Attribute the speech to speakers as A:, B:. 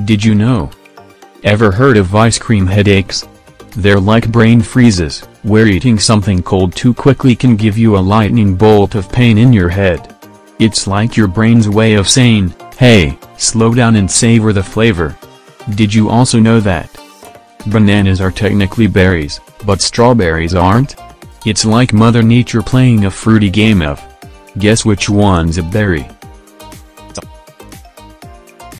A: Did you know? Ever heard of ice cream headaches? They're like brain freezes, where eating something cold too quickly can give you a lightning bolt of pain in your head. It's like your brain's way of saying, hey, slow down and savor the flavor. Did you also know that bananas are technically berries, but strawberries aren't? It's like Mother Nature playing a fruity game of guess which one's a berry.